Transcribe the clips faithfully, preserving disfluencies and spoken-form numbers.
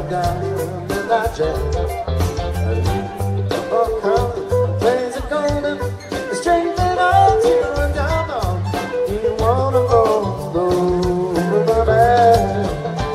down in that jet. Oh, come, plays are golden, straight it all to and down on. You wanna go, go, my bad.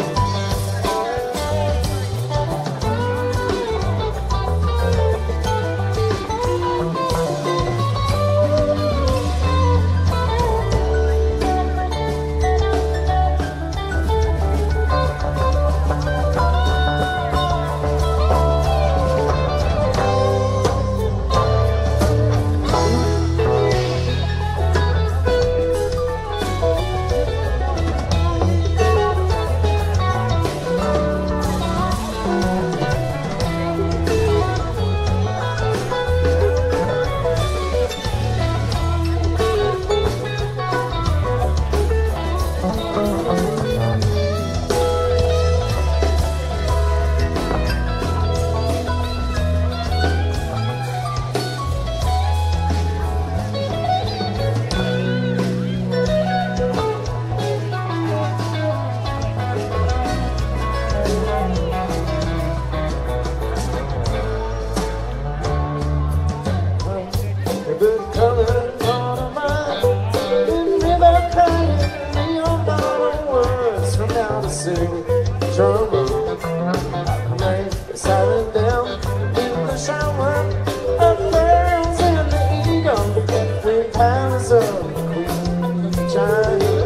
Good colored water mine in river crying, neon dollar words from now to sing. Trouble, I made silent down in the shower of pearls and the eagle with palace of Queen China.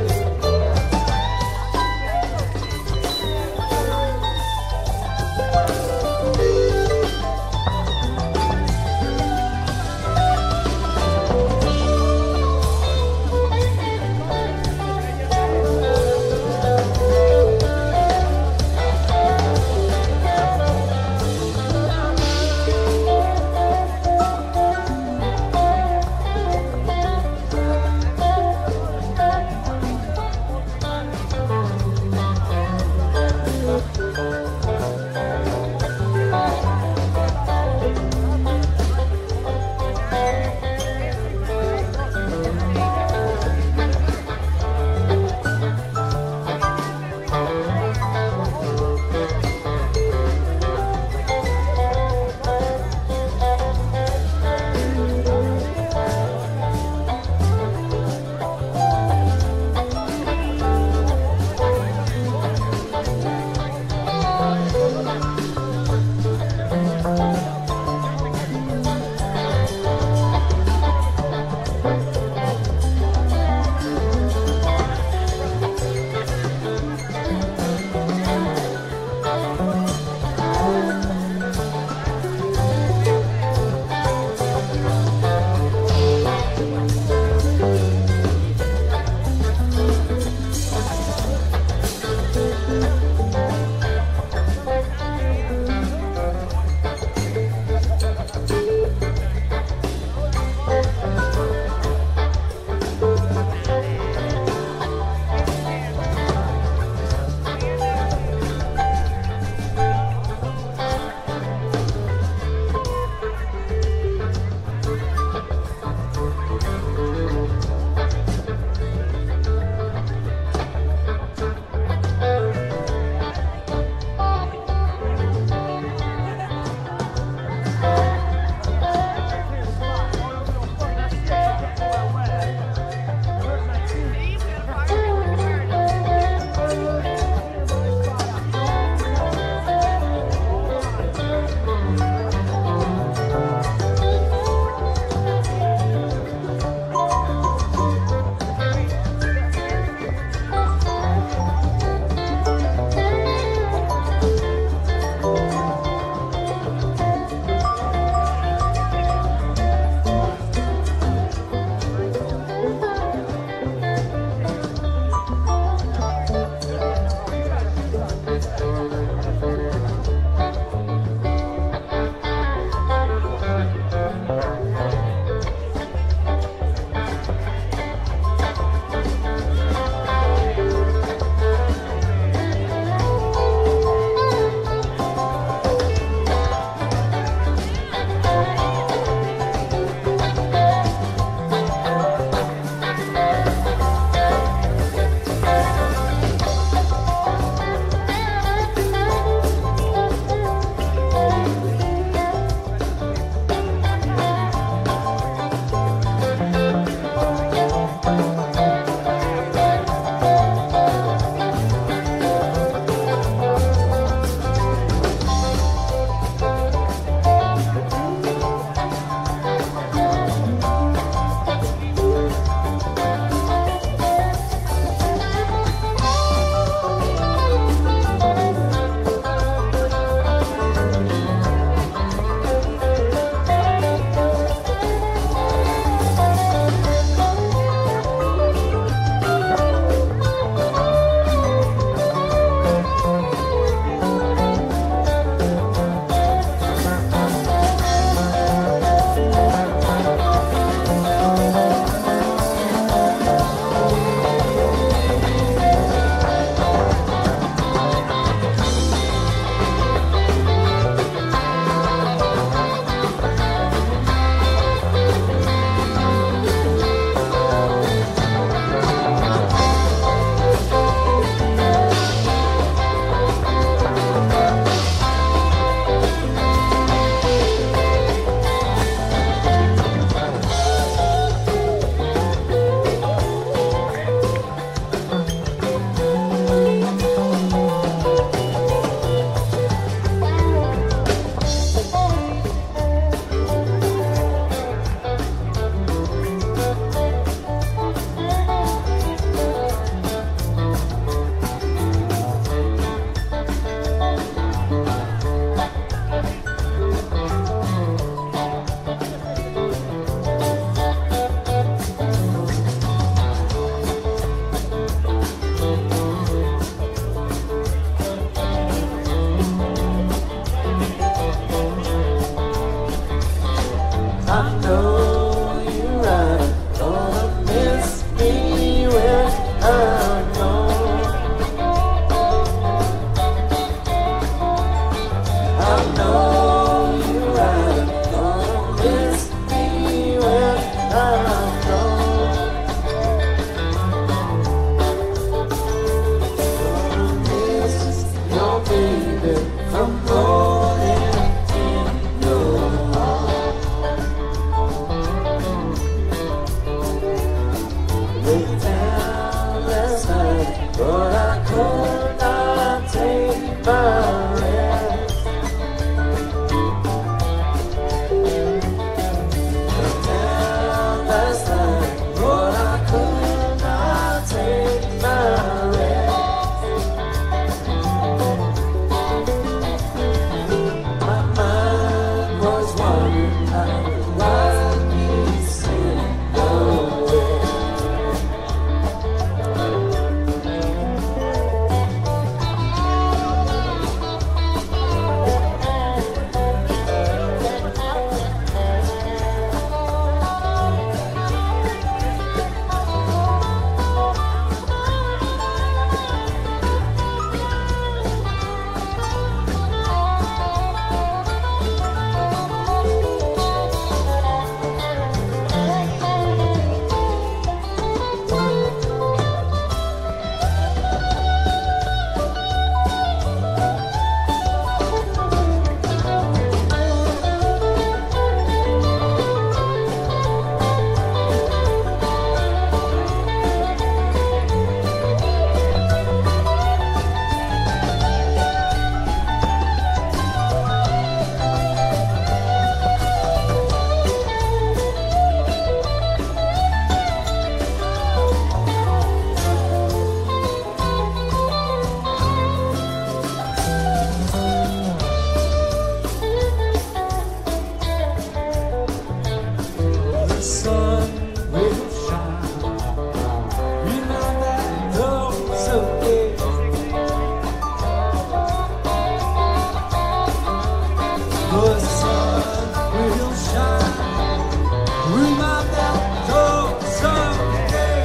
'cause the sun will shine through my back door someday.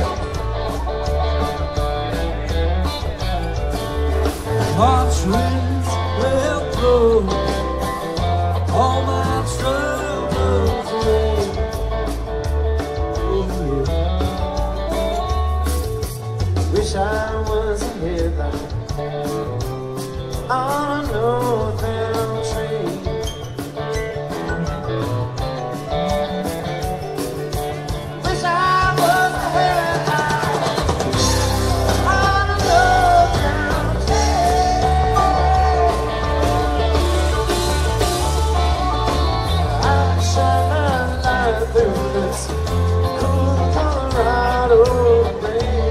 March winds will blow all my troubles away. Oh, yeah. Wish I was a headline on a northbound train. Wish I was a headline on a northbound train. I shine my light through this cool Colorado rain.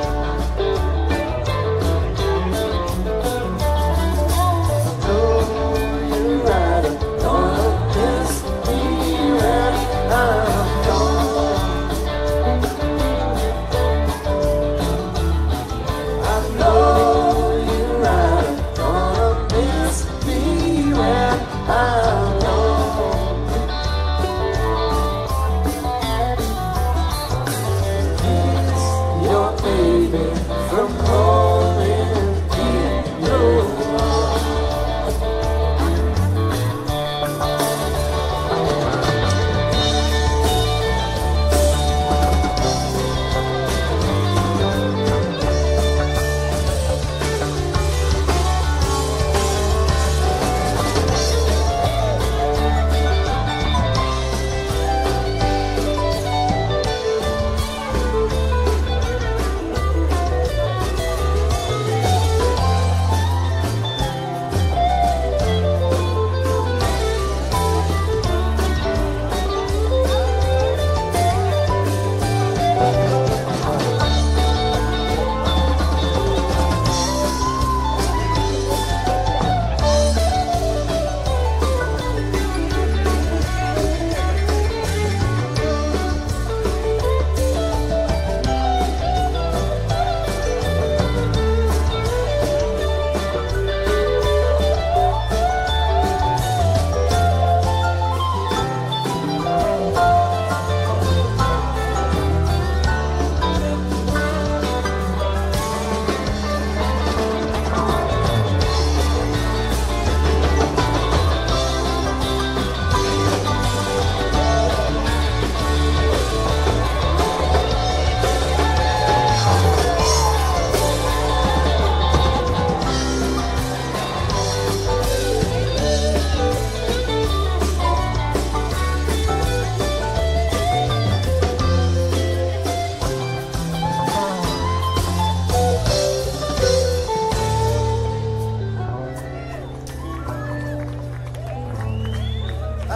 I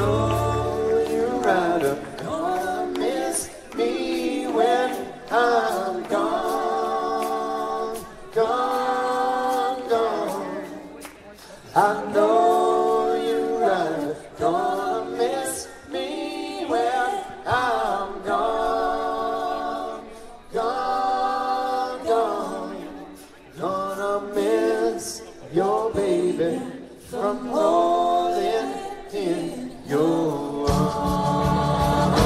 know you're right up, gonna miss me when I'm gone, gone, gone. I know you're right up, gonna miss me when I'm gone, gone, gone. Gonna miss your baby from holding in your arms.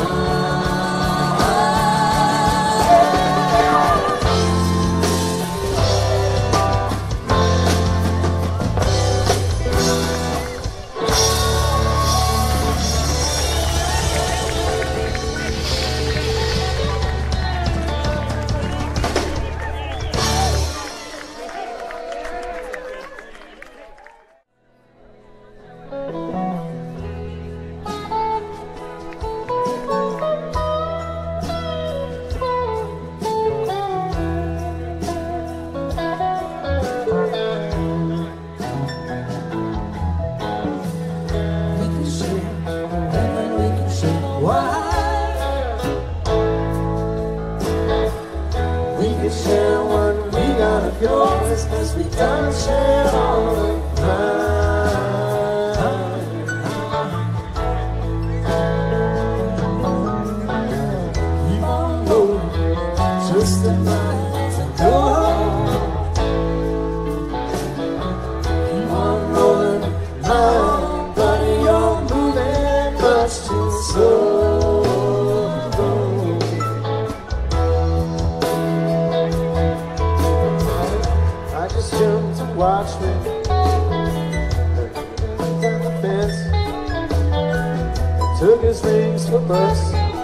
watch me down the fence. Took his rings for bus.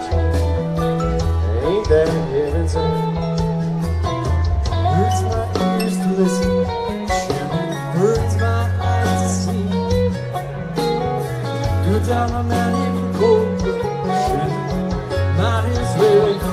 Ain't that heaven sent? Hurts my ears to listen, hurts my eyes to see. Go down a man in the cold, might as well be.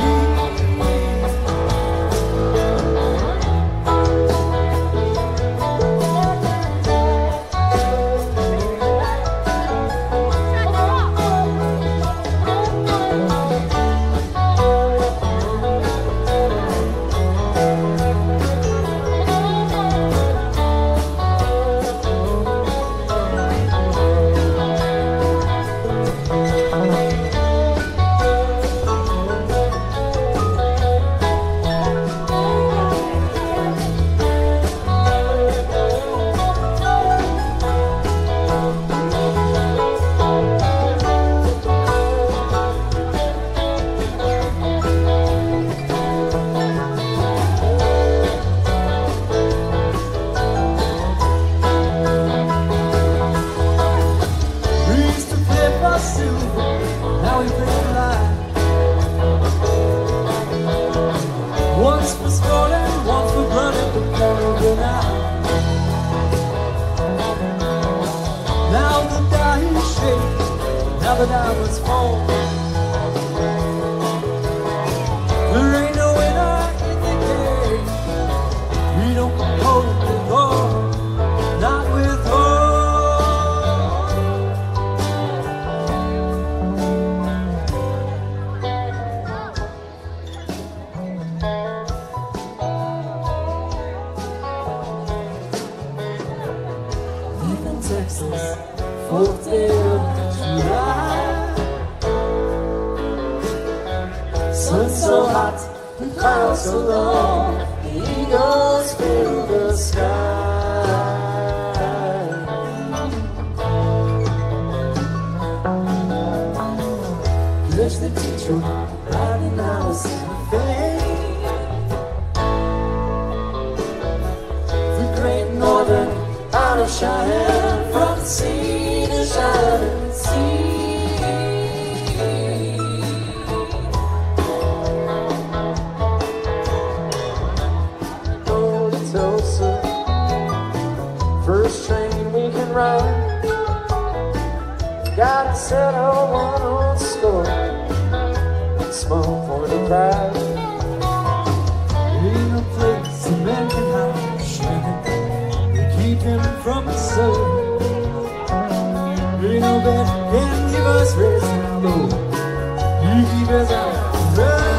Now we play alive. Once for stolen, once for brother, but never now. Now the die shake, now the diamonds fall. There ain't no winner in the game. We don't hold the door, not with hope. Texas, fourth day of July. Sun so hot, the clouds so low, the eagles fill the sky. There's the teacher riding out of Santa Fe. The great northern out of Cheyenne, from the sea to shining sea. Go to Tulsa, first train we can ride. Gotta settle one old score, small point of pride. Ain't no place a man can hide, shining. Keep him from the sun. Ain't no bed can give us rest now, Lord. You keep us out of run.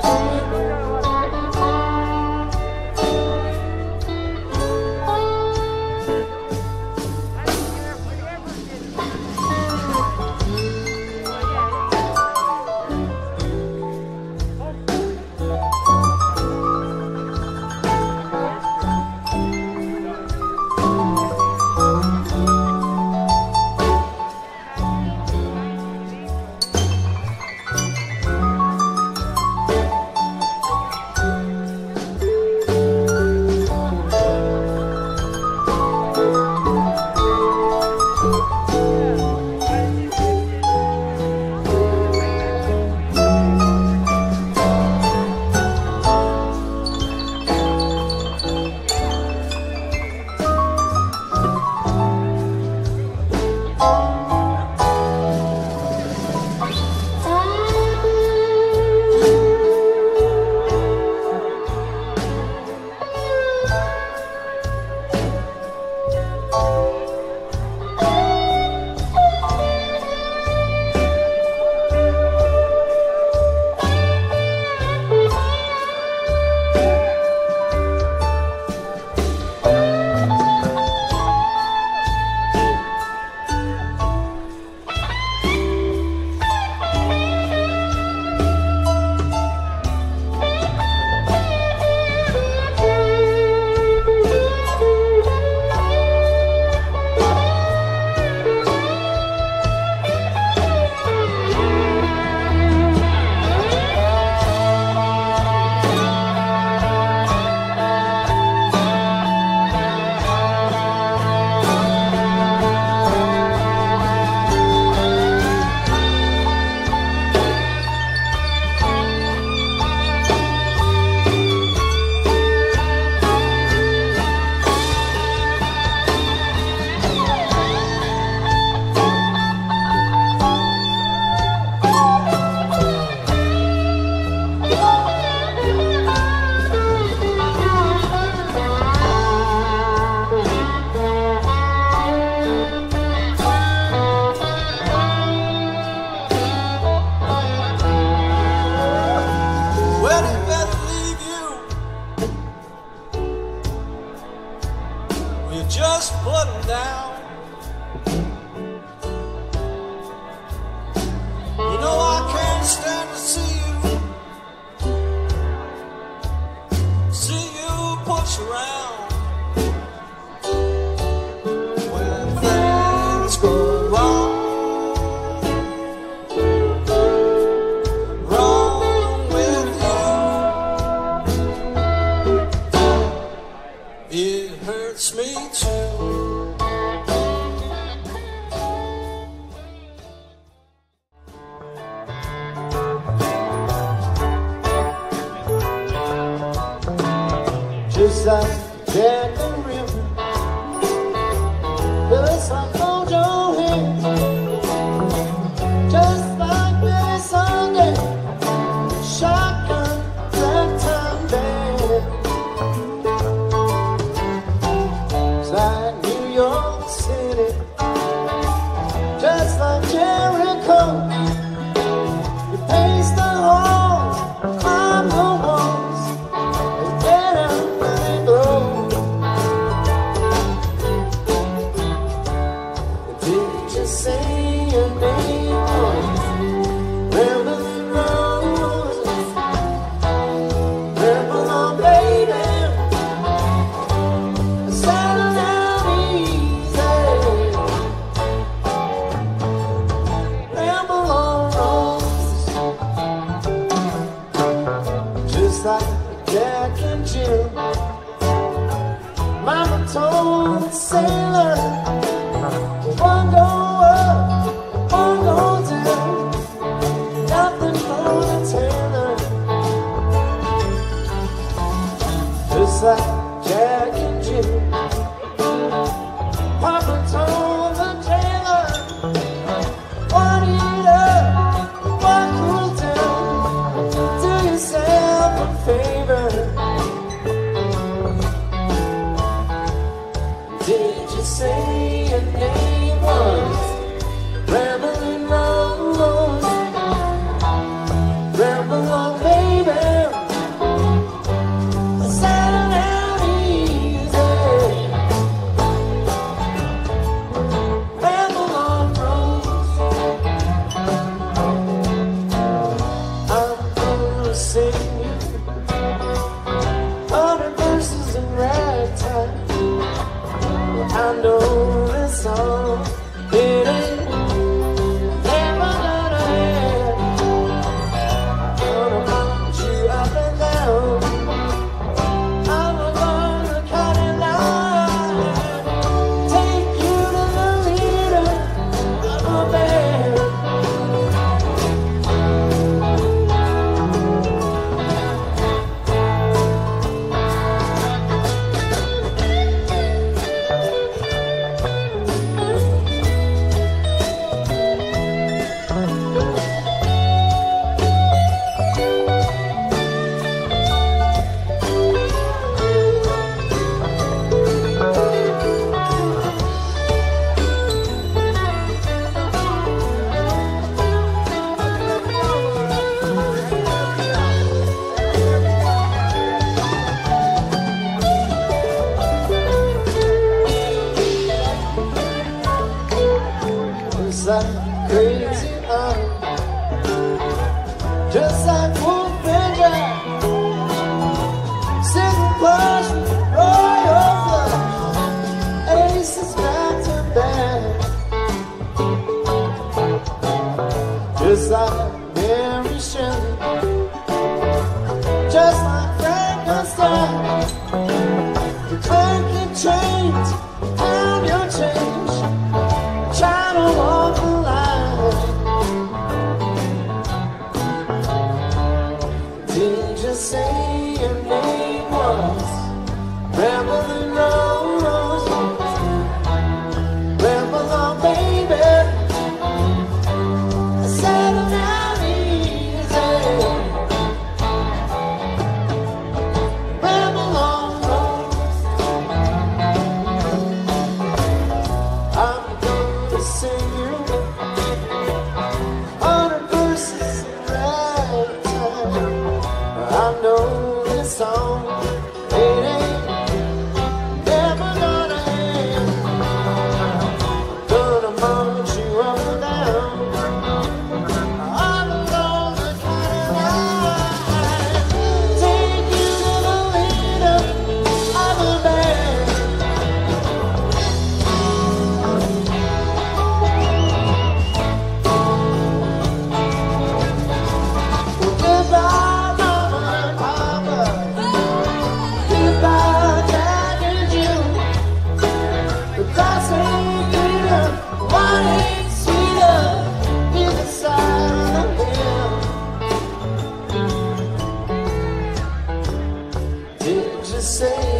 just put them down. You know I can't stand to see you, see you push around. When things go wrong, wrong with you, it hurts me too. Just like Jack and River, just like Mojo Hill, just like Billy Sunday, shotgun, ragtime band. It's like New York City, just like Jericho. You pace the halls, climb the walls, and get out. Say your name was Rambling Roses, Ramble on, baby, settle down easy, Ramble on roses, just like Jack and Jill. Mama told the sailor, one go just like Jack and Jill. Papa told the jailer, one eat up, one cool down, do yourself a favor. Did you say your name was Rambling Rose? Ramble on, baby. sing you hundred verses in ragtime. I know this song, it ain't never gonna end. Gonna put you up and down. I'm gonna cut it line, take you to the leader of a band. Just like crazy I'm just like Wolf and Jack, sitting plush with royal flush, aces back to back. Just like Mary Shelley, just like Frankenstein, the clanking chains and your change, trying to walk the line. Did you say your name was Rebel Rose? Rebel on, baby. I said it not easy. Rebel on Rose. I'm gonna sing you hundred verses in ragtime. I know this song, it ain't never gonna end. Gonna march you up and down. I'm gonna cut it line, take you to the leader of a band. Well, goodbye, Mama and Papa. Goodbye, Jack and Jill. The grass ain't greener, wine ain't sweeter, either side of the hill. Did you say